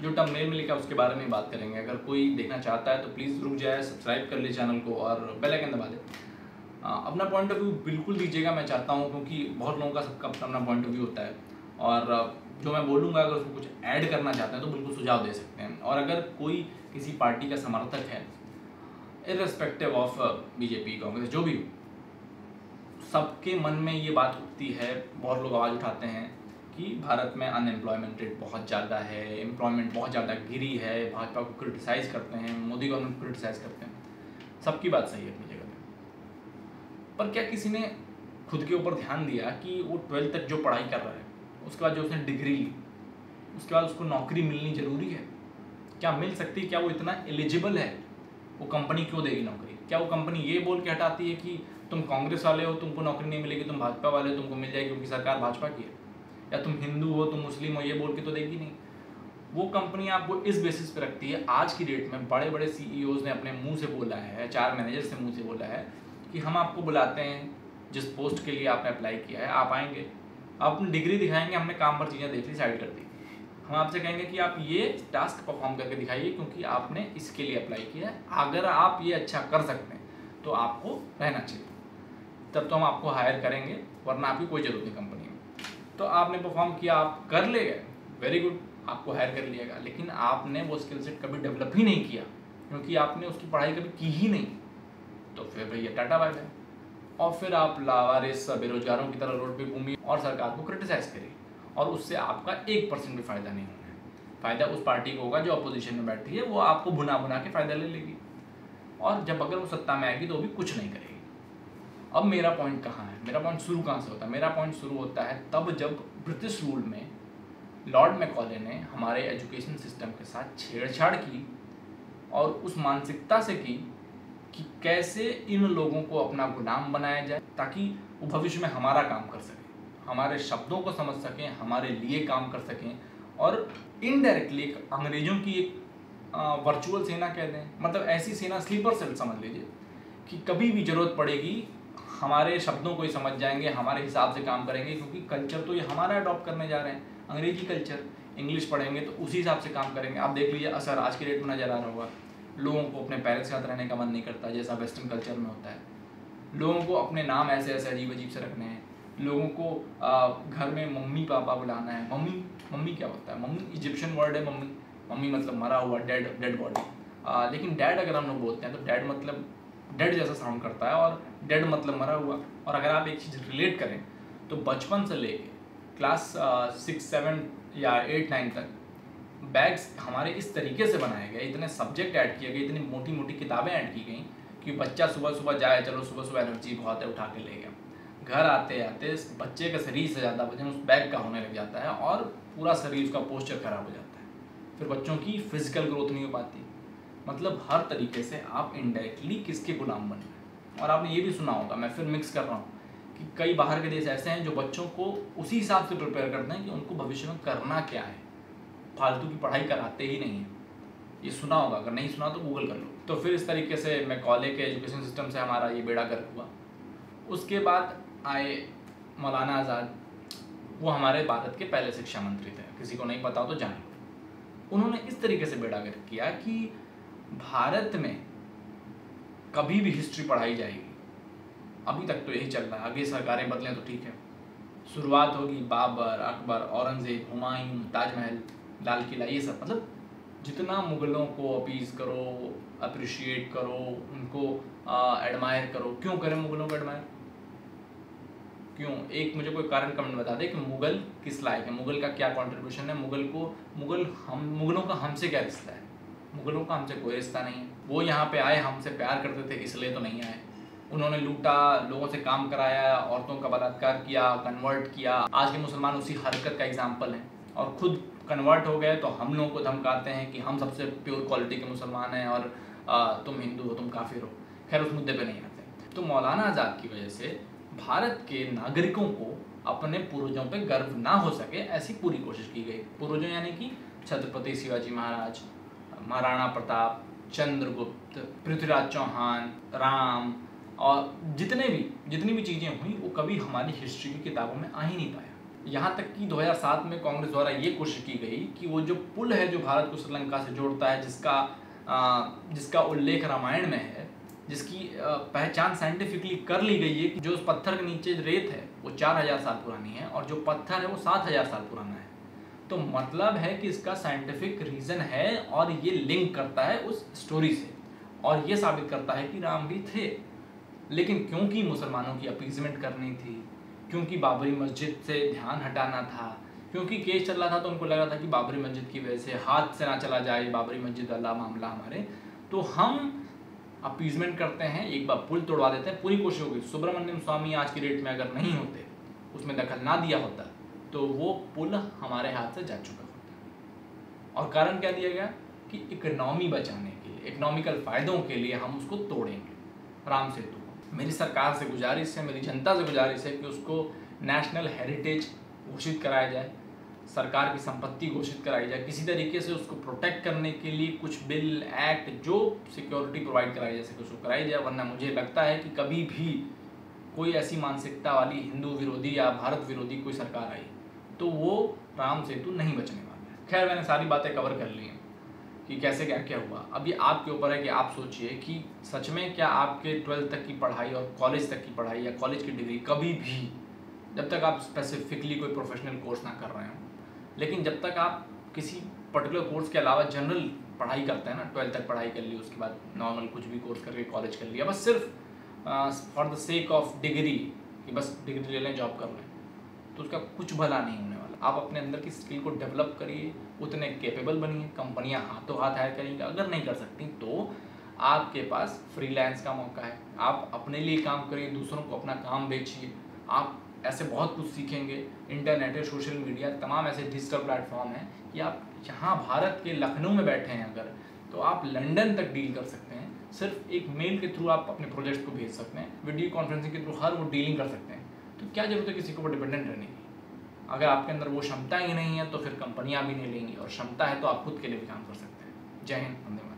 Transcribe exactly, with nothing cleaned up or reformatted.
जो थंबनेल में लिखा है उसके बारे में बात करेंगे। अगर कोई देखना चाहता है तो प्लीज़ रुक जाए, सब्सक्राइब कर ले चैनल को और बेल आइकन दबा दे। अपना पॉइंट ऑफ व्यू बिल्कुल दीजिएगा, मैं चाहता हूँ, क्योंकि बहुत लोगों का सबका अपना पॉइंट ऑफ व्यू होता है और जो मैं बोलूँगा अगर उसमें कुछ ऐड करना चाहते हैं तो बिल्कुल सुझाव दे सकते हैं। और अगर कोई किसी पार्टी का समर्थक है, इर्रेस्पेक्टिव ऑफ बीजेपी कांग्रेस जो भी हो, सबके मन में ये बात उठती है, बहुत लोग आवाज़ उठाते हैं कि भारत में अनएम्प्लॉयमेंट रेट बहुत ज़्यादा है, एम्प्लॉयमेंट बहुत ज़्यादा गिरी है, भाजपा को क्रिटिसाइज़ करते हैं, मोदी गवर्नमेंट को क्रिटिसाइज़ करते हैं। सबकी बात सही है अपनी जगह पे, पर क्या किसी ने खुद के ऊपर ध्यान दिया कि वो ट्वेल्थ तक जो पढ़ाई कर रहा है, उसके बाद जो उसने डिग्री ली, उसके बाद उसको नौकरी मिलनी ज़रूरी है? क्या मिल सकती है? क्या वो इतना एलिजिबल है? वो कंपनी क्यों देगी नौकरी? क्या वो कंपनी ये बोल के हटाती है कि तुम कांग्रेस वाले हो, तुमको नौकरी नहीं मिलेगी, तुम भाजपा वाले हो, तुमको मिल जाएगी क्योंकि सरकार भाजपा की है? या तुम हिंदू हो, तुम मुस्लिम हो, ये बोल के तो देगी नहीं। वो कंपनी आपको इस बेसिस पे रखती है। आज की डेट में बड़े बड़े सीईओज ने अपने मुंह से बोला है, चार मैनेजर से मुंह से बोला है कि हम आपको बुलाते हैं, जिस पोस्ट के लिए आपने अप्लाई किया है आप आएंगे, आप अपनी डिग्री दिखाएंगे, हमने काम पर चीज़ें देख ली, साइड कर दी, हम आपसे कहेंगे कि आप ये टास्क परफॉर्म करके दिखाइए क्योंकि आपने इसके लिए अप्लाई किया है, अगर आप ये अच्छा कर सकते हैं तो आपको रहना चाहिए, तब तो हम आपको हायर करेंगे, वरना आपकी कोई ज़रूरत नहीं कंपनी में। तो आपने परफॉर्म किया, आप कर ले गए, वेरी गुड, आपको हायर कर लिएगा, लेकिन आपने वो स्किल सेट कभी डेवलप ही नहीं किया क्योंकि आपने उसकी पढ़ाई कभी की ही नहीं, तो फिर भैया टाटा बाय बाय। और फिर आप लावारिस बेरोजगारों की तरह रोड पे घूमिए और सरकार को क्रिटिसाइज़ करिए, और उससे आपका एक परसेंट भी फ़ायदा नहीं होना है। फ़ायदा उस पार्टी को होगा जो अपोजिशन में बैठी है, वो आपको भुना भुना के फ़ायदा ले लेगी, और जब अगर वो सत्ता में आएगी तो भी कुछ नहीं करेगी। अब मेरा पॉइंट कहाँ है? मेरा पॉइंट शुरू कहाँ से होता है? मेरा पॉइंट शुरू होता है तब जब ब्रिटिश रूल में लॉर्ड मैकॉले ने हमारे एजुकेशन सिस्टम के साथ छेड़छाड़ की, और उस मानसिकता से की कि कैसे इन लोगों को अपना गुलाम बनाया जाए ताकि वो भविष्य में हमारा काम कर सकें, हमारे शब्दों को समझ सकें, हमारे लिए काम कर सकें, और इनडायरेक्टली एक अंग्रेज़ों की एक वर्चुअल सेना कह दें, मतलब ऐसी सेना, स्लीपर सेल समझ लीजिए, कि कभी भी ज़रूरत पड़ेगी हमारे शब्दों को ही समझ जाएंगे, हमारे हिसाब से काम करेंगे, क्योंकि कल्चर तो ये हमारा अडॉप्ट करने जा रहे हैं, अंग्रेजी कल्चर। इंग्लिश पढ़ेंगे तो उसी हिसाब से काम करेंगे। आप देख लीजिए असर आज की डेट में नज़र आ रहा होगा, लोगों को अपने पेरेंट्स के साथ रहने का मन नहीं करता जैसा वेस्टर्न कल्चर में होता है, लोगों को अपने नाम ऐसे ऐसे अजीब अजीब से रखने हैं, लोगों को आ, घर में मम्मी पापा बुलाना है। मम्मी मम्मी क्या होता है? मम्मी इजिप्शियन वर्ड है, मम्मी मम्मी मतलब मरा हुआ, डेड डेड बॉडी, लेकिन डैड अगर हम लोग बोलते हैं तो डैड मतलब डेड जैसा साउंड करता है, और डेड मतलब मरा हुआ। और अगर आप एक चीज़ रिलेट करें तो बचपन से लेके क्लास सिक्स सेवन या एट नाइन तक बैग्स हमारे इस तरीके से बनाए गए, इतने सब्जेक्ट ऐड किए गए, इतनी मोटी मोटी किताबें ऐड की गई कि बच्चा सुबह सुबह जाए, चलो सुबह सुबह एनर्जी बहुत है, उठा के ले गया, घर आते आते बच्चे का शरीर से ज़्यादा वजन उस बैग का होने लग जाता है, और पूरा शरीर, उसका पोस्चर खराब हो जाता है, फिर बच्चों की फिजिकल ग्रोथ नहीं हो पाती। मतलब हर तरीके से आप इनडायरेक्टली किसके गुलाम बन रहे हैं। और आपने ये भी सुना होगा, मैं फिर मिक्स कर रहा हूँ, कि कई बाहर के देश ऐसे हैं जो बच्चों को उसी हिसाब से प्रिपेयर करते हैं कि उनको भविष्य में करना क्या है, फालतू की पढ़ाई कराते ही नहीं है। ये सुना होगा, अगर नहीं सुना तो गूगल कर लो। तो फिर इस तरीके से मैकॉले के एजुकेशन सिस्टम से हमारा ये बेड़ा गर्क हुआ। उसके बाद आए मौलाना आज़ाद, वो हमारे भारत के पहले शिक्षा मंत्री थे, किसी को नहीं पता हो तो जान लो। उन्होंने इस तरीके से बेड़ा गर्क किया कि भारत में कभी भी हिस्ट्री पढ़ाई जाएगी, अभी तक तो यही चल रहा है, आगे सरकारें बदलें तो ठीक है, शुरुआत होगी बाबर, अकबर, औरंगज़ेब, हुमायूं, ताजमहल, लाल किला, ये सब, मतलब जितना मुग़लों को अपीज़ करो, अप्रिशिएट करो, उनको एडमायर करो। क्यों करें मुग़लों को एडमायर? क्यों? एक मुझे कोई कारण कमेंट बता दे कि मुग़ल किस लायक है, मुग़ल का क्या कंट्रीब्यूशन है, मुग़ल को मुग़ल हम मुग़लों का हमसे क्या रिश्ता है? मुग़लों का हमसे कोई रिश्ता नहीं है। वो यहाँ पे आए, हमसे प्यार करते थे इसलिए तो नहीं आए। उन्होंने लूटा, लोगों से काम कराया, औरतों का बलात्कार किया, कन्वर्ट किया। आज के मुसलमान उसी हरकत का एग्जाम्पल हैं, और खुद कन्वर्ट हो गए तो हम लोगों को धमकाते हैं कि हम सबसे प्योर क्वालिटी के मुसलमान हैं, और आ, तुम हिंदू हो, तुम काफिर हो। खैर उस मुद्दे पे नहीं आते। तो मौलाना आज़ाद की वजह से भारत के नागरिकों को अपने पूर्वजों पे गर्व ना हो सके, ऐसी पूरी कोशिश की गई। पूर्वजों यानी कि छत्रपति शिवाजी महाराज, महाराणा प्रताप, चंद्रगुप्त, पृथ्वीराज चौहान, राम, और जितने भी जितनी भी चीज़ें हुई वो कभी हमारी हिस्ट्री की किताबों में आ ही नहीं पाया। यहाँ तक कि दो हज़ार सात में कांग्रेस द्वारा ये कोशिश की गई कि वो जो पुल है जो भारत को श्रीलंका से जोड़ता है, जिसका आ, जिसका उल्लेख रामायण में है, जिसकी पहचान साइंटिफिकली कर ली गई है कि जो उस पत्थर के नीचे रेत है वो चार हज़ार साल पुरानी है और जो पत्थर है वो सात हज़ार साल पुराना है। तो मतलब है कि इसका साइंटिफिक रीज़न है और ये लिंक करता है उस स्टोरी से और ये साबित करता है कि राम भी थे। लेकिन क्योंकि मुसलमानों की अपीजमेंट करनी थी, क्योंकि बाबरी मस्जिद से ध्यान हटाना था, क्योंकि केस चल रहा था तो उनको लग रहा था कि बाबरी मस्जिद की वजह से हाथ से ना चला जाए बाबरी मस्जिद वाला मामला हमारे, तो हम अपीजमेंट करते हैं, एक बार पुल तोड़वा देते हैं। पूरी कोशिश होगी, सुब्रमण्यम स्वामी आज की डेट में अगर नहीं होते, उसमें दखल ना दिया होता, तो वो पुल हमारे हाथ से जा चुका होता। और कारण क्या दिया गया कि इकोनॉमी बचाने के लिए, इकोनॉमिकल फ़ायदों के लिए हम उसको तोड़ेंगे राम सेतु को। मेरी सरकार से गुजारिश है, मेरी जनता से गुजारिश है कि उसको नेशनल हेरिटेज घोषित कराया जाए, सरकार की संपत्ति घोषित कराई जाए, किसी तरीके से उसको प्रोटेक्ट करने के लिए कुछ बिल, एक्ट, जो सिक्योरिटी प्रोवाइड कराई जा सके उसको कराई जाए। वरना मुझे लगता है कि कभी भी कोई ऐसी मानसिकता वाली हिंदू विरोधी या भारत विरोधी कोई सरकार आई तो वो राम सेतु नहीं बचने वाला है। खैर, मैंने सारी बातें कवर कर ली हैं कि कैसे क्या क्या हुआ। अभी आपके ऊपर है कि आप सोचिए कि सच में क्या आपके ट्वेल्थ तक की पढ़ाई और कॉलेज तक की पढ़ाई या कॉलेज की डिग्री कभी भी, जब तक आप स्पेसिफिकली कोई प्रोफेशनल कोर्स ना कर रहे हो, लेकिन जब तक आप किसी पर्टिकुलर कोर्स के अलावा जनरल पढ़ाई करते हैं ना, ट्वेल्थ तक पढ़ाई कर ली, उसके बाद नॉर्मल कुछ भी कोर्स करके कॉलेज कर लिया, बस सिर्फ for the sake of degree कि बस डिग्री ले लें, जॉब कर लें, तो उसका कुछ भला नहीं होने वाला। आप अपने अंदर की स्किल को डेवलप करिए, उतने कैपेबल बनिए, कंपनियां हाथों हाथ हायर करेंगे। अगर नहीं कर सकती तो आपके पास फ्रीलांस का मौका है, आप अपने लिए काम करिए, दूसरों को अपना काम बेचिए। आप ऐसे बहुत कुछ सीखेंगे। इंटरनेट है, सोशल मीडिया, तमाम ऐसे डिजिटल प्लेटफॉर्म हैं कि आप यहाँ भारत के लखनऊ में बैठे हैं अगर, तो आप लंदन तक डील कर सकते हैं। सिर्फ एक मेल के थ्रू आप अपने प्रोजेक्ट को भेज सकते हैं, वीडियो कॉन्फ्रेंसिंग के थ्रू हर वो डीलिंग कर सकते हैं। तो क्या जरूरत है किसी को डिपेंडेंट रहने की? अगर आपके अंदर वो क्षमता ही नहीं है तो फिर कंपनियां भी नहीं लेंगी, और क्षमता है तो आप खुद के लिए भी काम कर सकते हैं। जय हिंद, वंदे मातरम।